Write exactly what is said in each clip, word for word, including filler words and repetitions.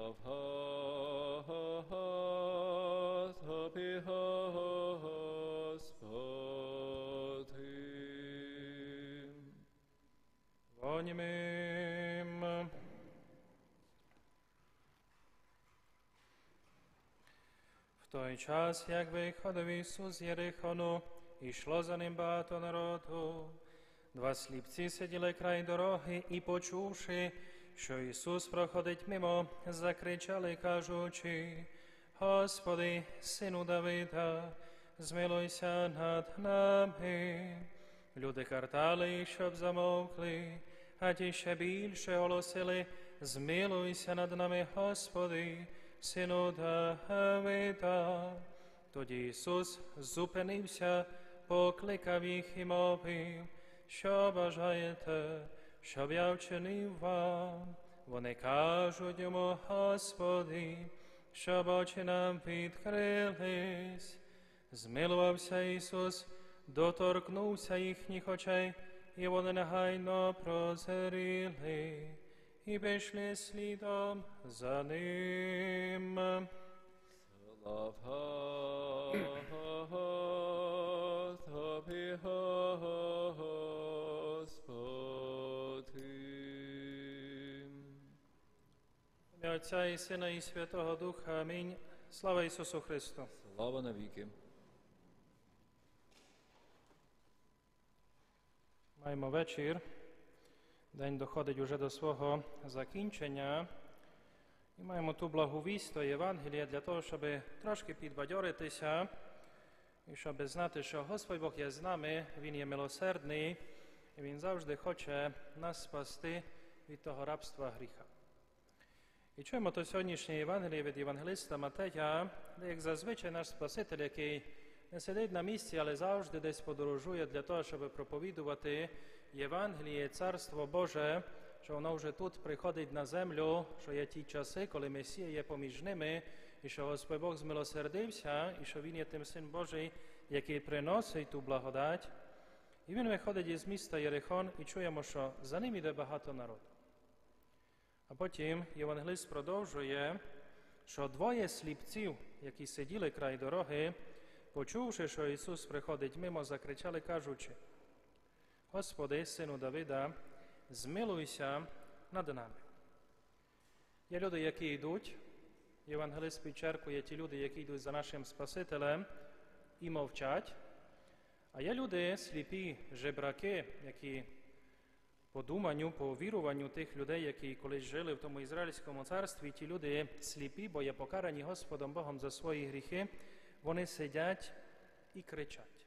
Тобі, Господи. Вонімим. В той час, як виходив Ісус з Єрихону, ішло за ним багато народу. Два сліпці сиділи край дороги і, почувши, що Ісус проходить мимо, закричали, кажучи: Господи, Сину Давида, змилуйся над нами. Люди картали їх, щоб замовкли, а ті ще більше голосили: змилуйся над нами, Господи, Сину Давида. Тоді Ісус зупинився, покликав їх і мовив: що бажаєте, щоб я вчинив вам? Вони кажуть йому: Господи, щоб очі нам відкрились. Змилувався Ісус, доторкнувся їхніх очей, і вони негайно прозріли, і пішли слідом за ним. Слава Тобі, Господи. Ім'я Отця і Сина і Святого Духа. Амінь. Слава Ісусу Христу. Слава навіки. Маємо вечір. День доходить уже до свого закінчення. І маємо ту благовість, то Євангелія, для того, щоб трошки підбадьоритися і щоб знати, що Господь Бог є з нами, Він є милосердний, і Він завжди хоче нас спасти від того рабства гріха. І чуємо то сьогоднішнє Євангеліє від євангелиста Матея, де, як зазвичай, наш Спаситель, який не сидить на місці, але завжди десь подорожує для того, щоб проповідувати Євангеліє, Царство Боже, що воно вже тут приходить на землю, що є ті часи, коли Месія є поміж ними, і що Господь Бог змилосердився, і що Він є тим Син Божий, який приносить ту благодать. І Він виходить із міста Єрихон, і чуємо, що за ним іде багато народу. А потім євангелист продовжує, що двоє сліпців, які сиділи край дороги, почувши, що Ісус приходить мимо, закричали, кажучи: Господи, Сину Давида, змилуйся над нами. Є люди, які йдуть, євангелист підчеркує ті люди, які йдуть за нашим Спасителем і мовчать, а є люди сліпі, жебраки, які по думанню, по віруванню тих людей, які колись жили в тому Ізраїльському царстві, ті люди сліпі, бо є покарані Господом Богом за свої гріхи, вони сидять і кричать.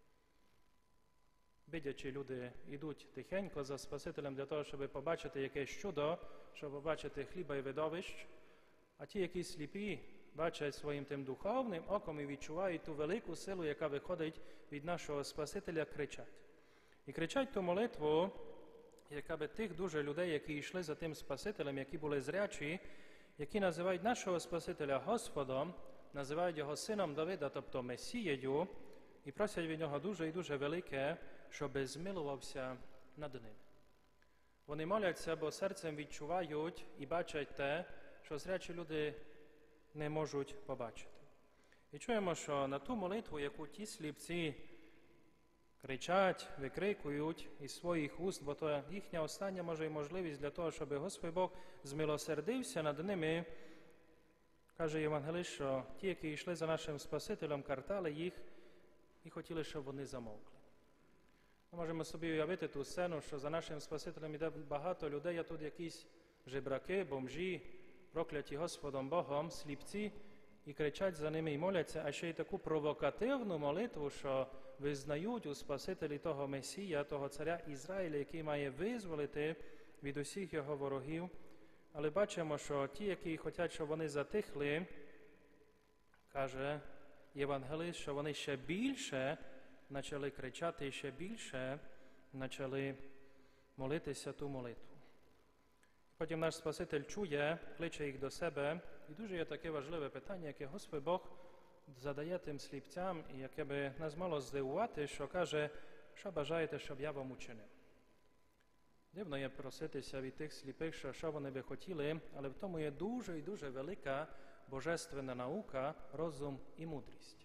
Видячи, люди йдуть тихенько за Спасителем для того, щоб побачити якесь чудо, щоб побачити хліба і видовищ, а ті, які сліпі, бачать своїм тим духовним оком і відчувають ту велику силу, яка виходить від нашого Спасителя, кричать. І кричать ту молитву, яка би тих дуже людей, які йшли за тим Спасителем, які були зрячі, які називають нашого Спасителя Господом, називають його Сином Давида, тобто Месією, і просять від нього дуже і дуже велике, щоб змилувався над ними. Вони моляться, бо серцем відчувають і бачать те, що зрячі люди не можуть побачити. І чуємо, що на ту молитву, яку ті сліпці кричать, викрикують із своїх уст, бо то їхня остання, може, і можливість для того, щоб Господь Бог змилосердився над ними, каже євангелист, що ті, які йшли за нашим Спасителем, картали їх і хотіли, щоб вони замовкли. Ми можемо собі уявити ту сцену, що за нашим Спасителем йде багато людей, а тут якісь жебраки, бомжі, прокляті Господом Богом, сліпці, і кричать за ними і моляться, а ще й таку провокативну молитву, що визнають у Спасителі того Месія, того царя Ізраїля, який має визволити від усіх його ворогів. Але бачимо, що ті, які хочуть, щоб вони затихли, каже євангелист, що вони ще більше почали кричати і ще більше почали молитися ту молитву. Потім наш Спаситель чує, кличе їх до себе, і дуже є таке важливе питання, яке Господь Бог задає тим сліпцям, і яке би нас мало здивувати, що каже, що бажаєте, щоб я вам учинив. Дивно є проситися від тих сліпих, що, що вони би хотіли, але в тому є дуже і дуже велика божественна наука, розум і мудрість.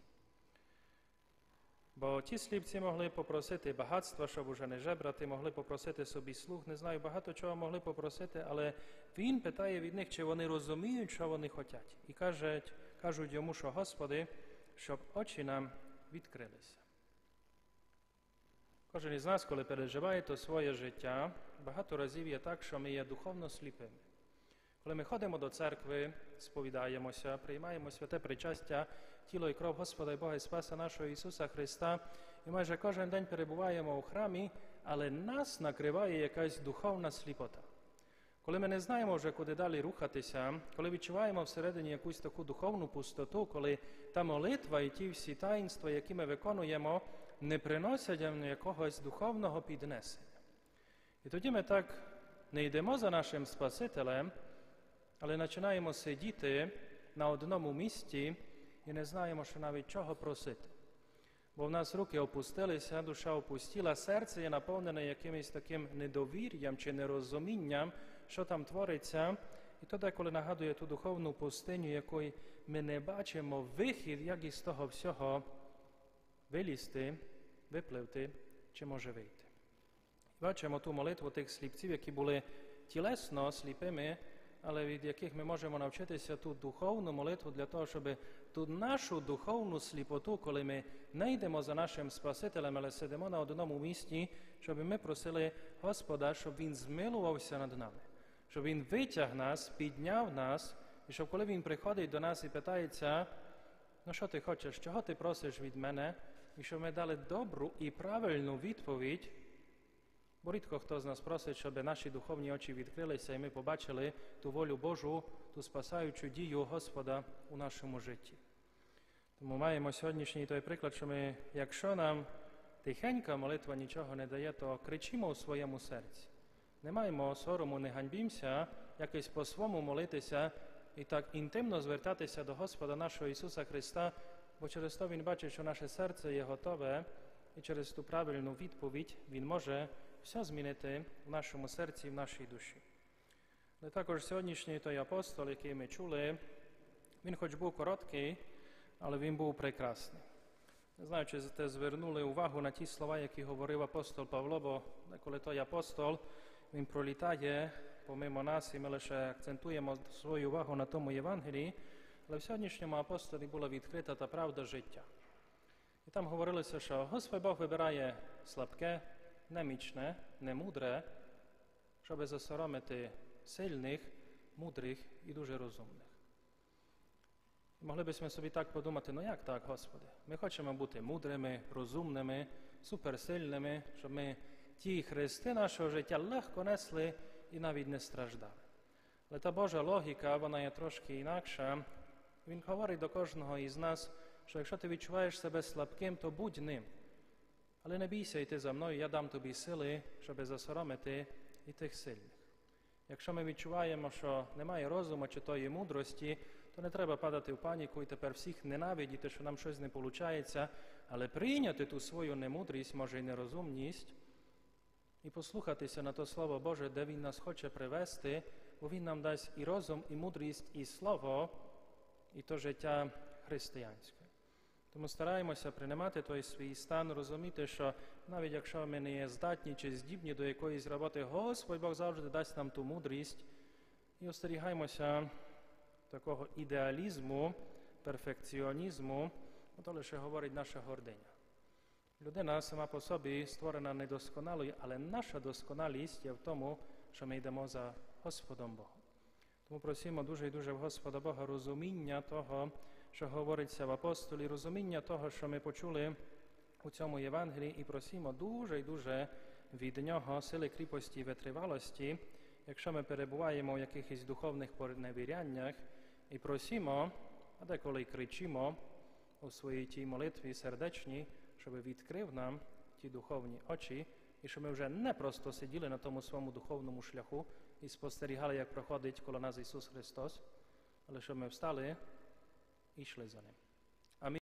Бо ті сліпці могли попросити багатства, щоб уже не жебрати, могли попросити собі слух, не знаю, багато чого могли попросити, але він питає від них, чи вони розуміють, що вони хочуть. І кажуть, кажуть йому, що Господи, щоб очі нам відкрилися. Кожен із нас, коли переживає то своє життя, багато разів є так, що ми є духовно сліпими. Коли ми ходимо до церкви, сповідаємося, приймаємо святе причастя, тіло і кров Господа і Бога і Спаса нашого Ісуса Христа, і майже кожен день перебуваємо у храмі, але нас накриває якась духовна сліпота. Коли ми не знаємо вже, куди далі рухатися, коли відчуваємо всередині якусь таку духовну пустоту, коли та молитва і ті всі таїнства, які ми виконуємо, не приносять нам якогось духовного піднесення. І тоді ми так не йдемо за нашим Спасителем, але починаємо сидіти на одному місці і не знаємо, що навіть чого просити. Бо в нас руки опустилися, душа опустіла, серце є наповнене якимось таким недовір'ям чи нерозумінням, що там твориться. І то деколи нагадує ту духовну пустиню, якої ми не бачимо вихід, як із того всього вилізти, випливти чи може вийти. Бачимо ту молитву тих сліпців, які були тілесно сліпими, але від яких ми можемо навчитися ту духовну молитву для того, щоб ту нашу духовну сліпоту, коли ми не йдемо за нашим Спасителем, але сидимо на одному місці, щоб ми просили Господа, щоб Він змилувався над нами, щоб Він витяг нас, підняв нас, і щоб коли Він приходить до нас і питається, ну що ти хочеш, чого ти просиш від мене, і щоб ми дали добру і правильну відповідь. Бо рідко хто з нас просить, щоб наші духовні очі відкрилися і ми побачили ту волю Божу, ту спасаючу дію Господа у нашому житті. Тому маємо сьогоднішній той приклад, що ми, якщо нам тихенька молитва нічого не дає, то кричимо у своєму серці. Не маємо сорому, не ганьбімося, якось по-свому молитися і так інтимно звертатися до Господа нашого Ісуса Христа, бо через то Він бачить, що наше серце є готове, і через ту правильну відповідь Він може все змінити в нашому серці і в нашій душі. Але також сьогоднішній той апостол, який ми чули, він хоч був короткий, але він був прекрасний. Не знаю, чи ви звернули увагу на ті слова, які говорив апостол Павло, бо коли той апостол, він пролітає помимо нас, і ми лише акцентуємо свою увагу на тому Євангелії, але в сьогоднішньому апостолі була відкрита та правда життя. І там говорилося, що Господь Бог вибирає слабке, немічне, немудре, щоб засоромити сильних, мудрих і дуже розумних. І могли б ми собі так подумати, ну як так, Господи? Ми хочемо бути мудрими, розумними, суперсильними, щоб ми ті хрести нашого життя легко несли і навіть не страждали. Але та Божа логіка, вона є трошки інакша. Він говорить до кожного із нас, що якщо ти відчуваєш себе слабким, то будь ним. Але не бійся йти за мною, я дам тобі сили, щоб засоромити і тих сильних. Якщо ми відчуваємо, що немає розуму чи тої мудрості, то не треба падати в паніку і тепер всіх ненавидіти, що нам щось не виходить, але прийняти ту свою немудрість, може й нерозумність, і послухатися на то Слово Боже, де Він нас хоче привести, бо Він нам дасть і розум, і мудрість, і слово, і то життя християнське. Тому стараємося приймати той свій стан, розуміти, що навіть якщо ми не є здатні чи здібні до якоїсь роботи, Господь Бог завжди дасть нам ту мудрість. І остерігаємося такого ідеалізму, перфекціонізму, то лише говорить наша гординя. Людина сама по собі створена недосконалою, але наша досконалість є в тому, що ми йдемо за Господом Богом. Тому просимо дуже і дуже в Господа Бога розуміння того, що говориться в апостолі, розуміння того, що ми почули у цьому Євангелії, і просимо дуже і дуже від Нього сили, кріпості і витривалості, якщо ми перебуваємо в якихось духовних поневіряннях, і просимо, а деколи й кричимо у своїй тій молитві сердечній, щоб відкрив нам ті духовні очі, і щоб ми вже не просто сиділи на тому своєму духовному шляху і спостерігали, як проходить коло нас Ісус Христос, але щоб ми встали і йшли за Ним.